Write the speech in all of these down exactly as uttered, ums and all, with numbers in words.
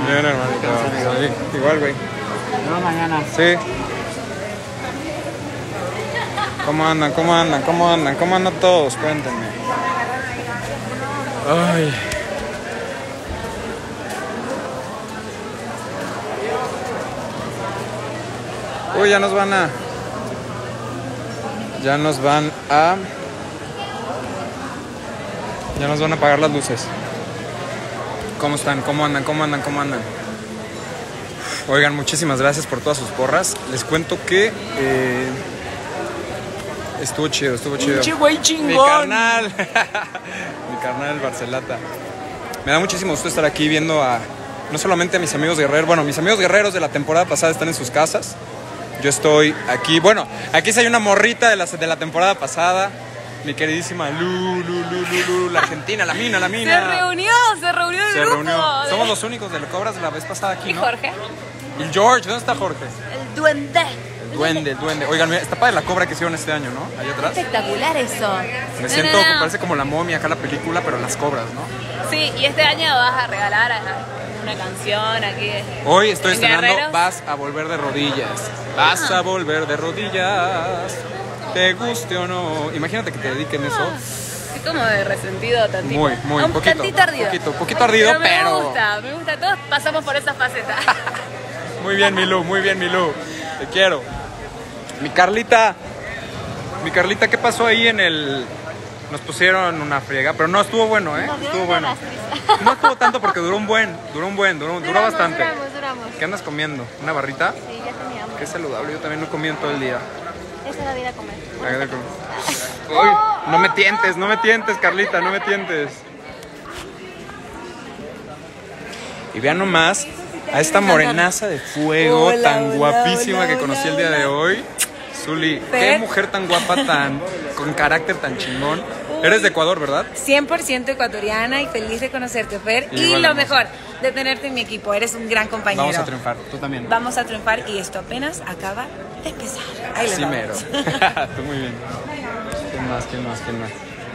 Bien, hermanito. Sí, igual, güey. Nos vemos mañana. Sí. ¿Cómo andan? ¿Cómo andan? ¿Cómo andan? ¿Cómo andan todos? Cuéntenme. Ay. Uy, ya nos van a... Ya nos van a... Ya nos van a apagar las luces. ¿Cómo están? ¿Cómo andan? ¿Cómo andan? ¿Cómo andan? Oigan, muchísimas gracias por todas sus porras. Les cuento que... Eh, estuvo chido, estuvo chido. ¡Pinche güey chingón! Mi carnal. Mi carnal Barcelata. Me da muchísimo gusto estar aquí viendo a... No solamente a mis amigos guerreros. Bueno, mis amigos guerreros de la temporada pasada están en sus casas. Yo estoy aquí, bueno, aquí sí hay una morrita de la, de la temporada pasada, mi queridísima Lu, Lu, Lu, Lu, Lu, la argentina, la mina, la mina. Se reunió, se reunió el Se grupo. reunió. Somos los únicos de los Cobras de la vez pasada aquí, ¿Y ¿no? Jorge? Y el George, ¿dónde está Jorge? El duende. El duende, el duende. Oigan, mira, está padre la cobra que hicieron este año, ¿no? Allá atrás. Espectacular eso. Me No, siento, no, no. parece como la momia acá la película, pero las cobras, ¿no? Sí, y este año vas a regalar una canción aquí. Hoy estoy ¿En estrenando Guerreros? Vas a volver de rodillas. Vas a volver de rodillas. Te guste o no. Imagínate que te dediquen eso. Es como de resentido tantito. Muy, muy, Un poquito. tantito ardido. Poquito, poquito ardido, pero. Me pero... gusta, me gusta. Todos pasamos por esa faceta. Muy bien, Milú, muy bien, Milú. Te quiero. Mi Carlita. Mi Carlita, ¿qué pasó ahí en el...? Nos pusieron una friega, pero no, estuvo bueno, ¿eh? Estuvo bueno. No estuvo tanto porque duró un buen, duró un buen, duró, duró Duramos, bastante. Duramos, duramos. ¿Qué andas comiendo? ¿Una barrita? Sí, ya tenía hambre. Qué saludable, yo también no comí en todo el día. Esa es la vida a comer. Hágale con- Uy, no me tientes, no me tientes, Carlita, no me tientes. Y vean nomás a esta morenaza de fuego Hola, tan hola, guapísima hola, que conocí hola, el día de hola. hoy. Zuli, qué Fer. mujer tan guapa, tan con carácter tan chingón. Eres de Ecuador, ¿verdad? cien por ciento ecuatoriana y feliz de conocerte, Fer. Igual, y lo hermosa. mejor, de tenerte en mi equipo. Eres un gran compañero. Vamos a triunfar, tú también. Vamos a triunfar y esto apenas acaba de empezar. Ahí les Sí, vamos. mero. Tú muy bien. ¿Quién más? ¿Quién más? ¿Quién más?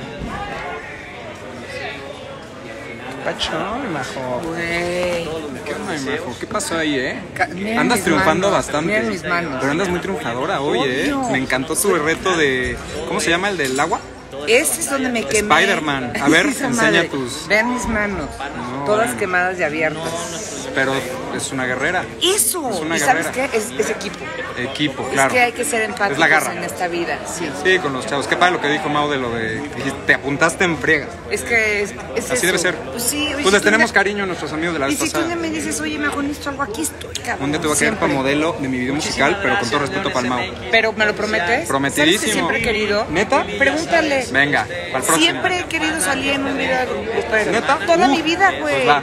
Pachón, majo. Güey. ¿Qué onda, majo? ¿Qué pasó ahí, eh? Ca- miren Andas mis triunfando manos, bastante. miren mis manos. Pero andas muy triunfadora hoy, eh. Obvio. Me encantó tu reto de... ¿Cómo se llama el del agua? Ese es donde me quemé. Spider-Man. A ver, Esa enseña madre. tus- Vean mis manos. No, todas bueno. quemadas y abiertas. Pero es una guerrera. Eso. Es una ¿Y sabes guerrera. qué? Es, es equipo. Equipo, Es claro. que hay que ser empáticos Es la garra. en esta vida. Sí. Sí, con los chavos. Qué padre lo que dijo Mau de lo de... dijiste, te apuntaste en friegas. Es que es, es Así eso. debe ser. Pues sí. oye, Pues si les tú tenemos me- cariño a nuestros amigos de la Y vez si tú pasada. ya me dices, oye, me necesito algo, aquí estoy, cabrón. Un día te voy a quedar Siempre. para modelo de mi video musical, pero con todo respeto para el Mau. Pero me lo prometes. Prometidísimo. ¿Sabes que siempre he querido? ¿Neta? Pregúntale. Venga, para el próximo. Siempre he querido salir en un video de grupero. ¿Neta? Toda Uh, mi vida, güey. Pues va.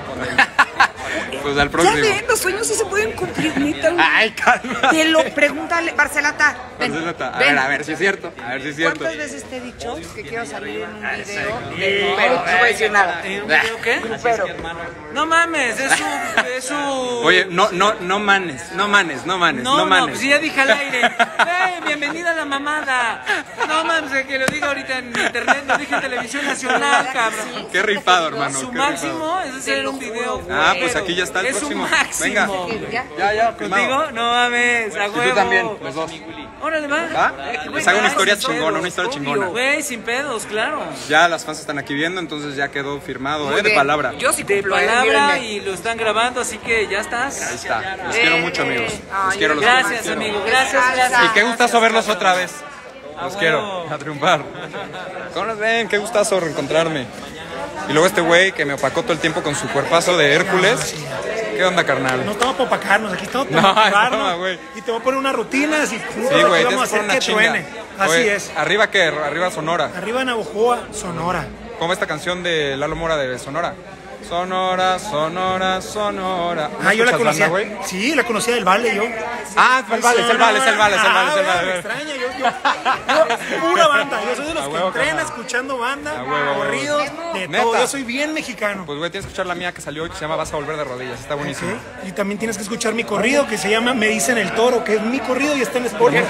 Pues al Ya próximo. ven, los sueños sí se pueden cumplir, neta. güey. Ay, calma. Te lo pregúntale, Barcelata. Ven, Marcelata, A ven. ver, a ver si es cierto. A ver si es cierto. ¿Cuántas veces te he dicho que quiero salir en un video de grupero? No voy a decir nada. ¿En un video qué? Grupero. No mames, es su... Es su... Oye, no, no, no manes, no manes, no manes, no, No, no, manes. pues ya dije al aire. ¡Ey, bienvenida a la mamada! No mames, que lo diga ahorita en internet, lo dije en televisión nacional, cabrón. Qué rifado, hermano. Su qué máximo es hacer un video. Ah, pues güero. aquí ya está el es próximo. Su máximo. Venga. ¿Ya? Ya, ya, firmado. ¿Contigo? No mames, a Y huevo. tú también, los dos. Órale, va. ¿Va? Les hago una historia Sin chingona, pedos, una historia obvio. chingona. Güey, sin pedos, claro. Ya las fans están aquí viendo, entonces ya quedó firmado, Muy ¿eh? De bien. palabra. Yo sí De cumplo, eh, palabra mírenme. y lo están grabando, así que ya Ahí estás. está. Los quiero mucho, amigos. Los Ay, quiero, los quiero. los Gracias, quiero. amigo. Gracias, gracias. Y qué gustazo verlos otra vez. Los A quiero, huevo. a triunfar. ¿Cómo nos ven? Qué gustazo reencontrarme. Y luego este güey que me opacó todo el tiempo con su cuerpazo de Hércules. ¿Qué onda, carnal? No estamos para opacarnos, aquí estamos para No, motivarnos. no, güey. Y te voy a poner unas rutinas y juntos Sí, aquí güey, vamos a tienes que poner hacer una que chinga. truene. Así Oye, es. ¿Arriba qué? Arriba Sonora. Arriba Navojoa, Sonora. ¿Cómo esta canción de Lalo Mora de Sonora? Sonora, Sonora, Sonora. ¿No Ah, yo la escuchas conocía. banda, güey? Sí, la conocía del Valle yo. Ah, es el vale, es el vale, es el vale, es el vale, es el Ah, vale. me extraña, yo, yo, yo, pura banda. Yo soy de los A que huevo, entrena carnal. escuchando banda, A huevo, a huevo. corridos, de ¿Neta? todo. Yo soy bien mexicano. Pues güey, tienes que escuchar la mía que salió hoy que se llama Vas a volver de rodillas. Está buenísimo. ¿Sí? Y también tienes que escuchar mi corrido que se llama Me dicen el toro, que es mi corrido y está en Spotify.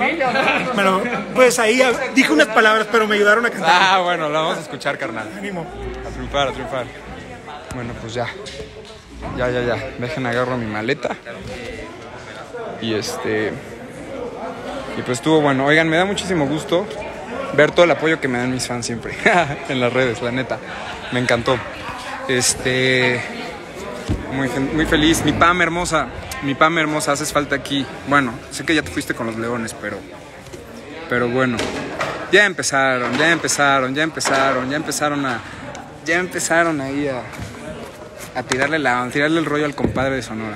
Bueno, pues ahí ah, dije unas palabras, pero me ayudaron a cantar. Ah, bueno, la vamos a escuchar, carnal. Ánimo. A triunfar, a triunfar. Bueno, pues ya. Ya, ya, ya. Dejen agarro mi maleta. Y este... Y pues estuvo bueno. Oigan, me da muchísimo gusto ver todo el apoyo que me dan mis fans siempre. En las redes, la neta. Me encantó. Este... Muy, muy feliz. Mi Pam hermosa. Mi Pam hermosa, haces falta aquí. Bueno, sé que ya te fuiste con los leones, pero... Pero bueno. Ya empezaron, ya empezaron, ya empezaron, ya empezaron a... Ya empezaron ahí a... A tirarle, la, a tirarle el rollo al compadre de Sonora.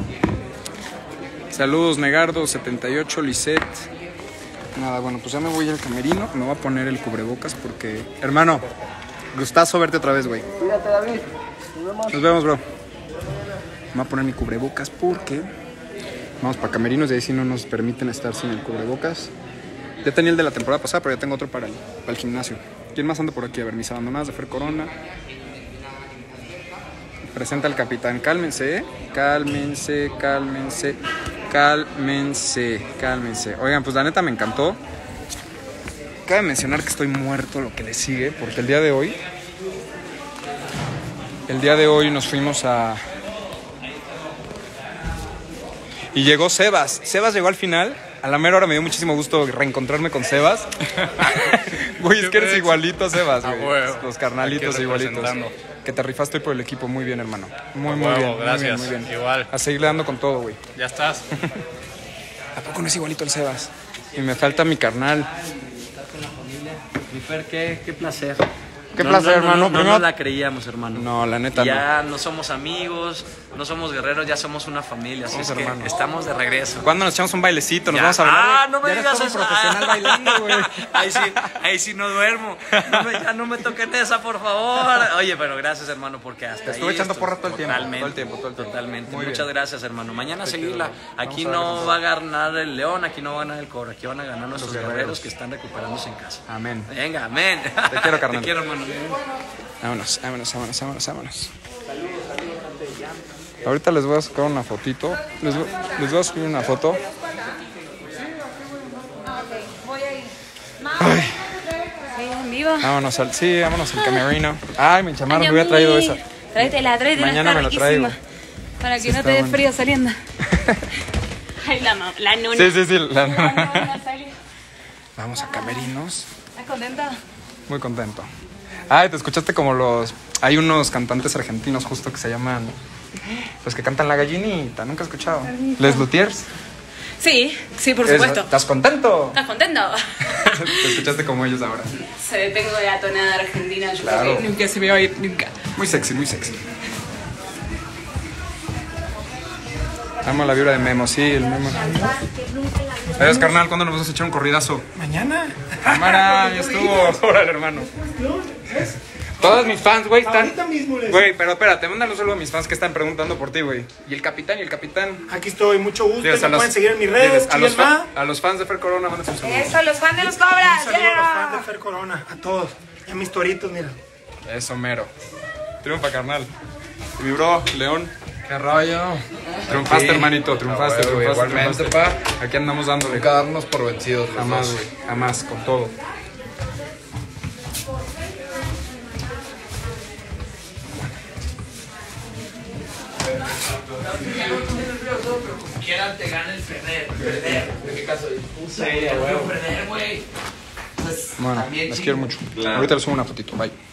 Saludos, Negardo, setenta y ocho, Lisette. Nada, bueno, pues ya me voy al camerino. Me voy a poner el cubrebocas porque... Hermano, gustazo verte otra vez, güey. Cuídate, David. Nos vemos. Nos vemos, bro. Me voy a poner mi cubrebocas porque... Vamos para camerinos y ahí sí no nos permiten estar sin el cubrebocas. Ya tenía el de la temporada pasada, pero ya tengo otro para el, para el gimnasio. ¿Quién más anda por aquí? A ver, mis abandonadas de Fer Corona. Presenta al capitán. Cálmense, ¿eh? Cálmense, cálmense, cálmense, cálmense. Oigan, pues la neta me encantó. Cabe mencionar que estoy muerto lo que le sigue, porque el día de hoy... El día de hoy nos fuimos a... Y llegó Sebas. Sebas llegó al final. A la mera hora me dio muchísimo gusto reencontrarme con Sebas. Güey, es que eres igualito a Sebas, güey. Los carnalitos igualitos. Que te rifaste hoy por el equipo. Muy bien, hermano. Muy, muy bien. Gracias. Muy bien, muy bien. Igual. A seguirle dando con todo, güey. Ya estás. ¿A poco no es igualito el Sebas? Y me falta mi carnal. Mi Fer, qué, qué placer. Qué no, placer, no, no, hermano. No, no, Primero... no la creíamos, hermano. No, la neta ya no. no somos amigos, no somos guerreros, ya somos una familia. Así Somos es que hermanos. estamos de regreso. ¿Cuándo nos echamos un bailecito? Nos Ya. vamos a bailar. Ah, no me Ya digas eres todo eso. un profesional bailando, güey. Ahí sí, ahí sí no duermo. No me, ya no me toquen esa, por favor. Oye, pero gracias, hermano, porque hasta Te ahí estuve echando esto- porras todo el tiempo, Totalmente, todo el tiempo, todo el tiempo. Totalmente. Muy Muchas bien. gracias, hermano. Mañana Te seguirla. quiero. Aquí Vamos a no ver. va a ganar el León, aquí no va a ganar el Cobra, aquí van a ganar nuestros guerreros. guerreros que están recuperándose en casa. Amén. Venga, amén. Te quiero, carnal. Te quiero, hermano. Vámonos, vámonos, vámonos, vámonos, vámonos. Ahorita les voy a sacar una fotito. Les voy, les voy a subir una foto. Ay, Sí, en vivo. vámonos al, sí, vámonos al camerino. Ay, mi chamarra me hubiera traído esa. Tráetela, tráetela. Mañana está me la traigo. riquísima. Para que Sí, no está te dé bueno. frío saliendo. Ay, la, ma- la nona. Sí, sí, sí. la- La nona sale. Vamos a camerinos. ¿Estás contenta? Muy contento. Ay, te escuchaste como los... Hay unos cantantes argentinos justo que se llaman... Los que cantan La Gallinita. ¿Nunca has escuchado? Les Luthiers. Sí, sí, por Eso. supuesto. ¿Estás contento? ¿Estás contento? Te escuchaste como ellos ahora. Se tengo la tonada argentina. Yo Claro. creo que nunca se me va a ir, nunca. Muy sexy, muy sexy. Amo la vibra de Memo, sí, el Memo. Adiós, carnal, ¿cuándo nos vamos a echar un corridazo? Mañana. Cámara, ya estuvo. Órale, hermano. Todos mis fans, güey, están... Ahorita mismo les... Güey, pero espérate, mándale un saludo a mis fans que están preguntando por ti, güey. Y el capitán, y el capitán. Aquí estoy, mucho gusto. Diles Me pueden seguir en mis redes. diles a, los Chilles fa- va. a los fans de Fer Corona, mándale un saludo. Eso, los fans de los cobras. Un saludo a los yeah. fans de Fer Corona, a todos. Y a mis toritos, mira. Eso, mero. Triunfa, carnal. Y mi bro, León. ¿Qué rollo? Triunfaste, Sí. hermanito, triunfaste, Ah, güey, triunfaste, igualmente, triunfaste. Aquí andamos dándole. Nunca darnos por vencidos los Jamás, dos. güey, jamás, con todo. Quieran te gana el perder, perder. ¿En qué caso? Sí, perder, güey. Pues, Bueno, también les sí. quiero mucho. Ahorita les subo una fotito, bye.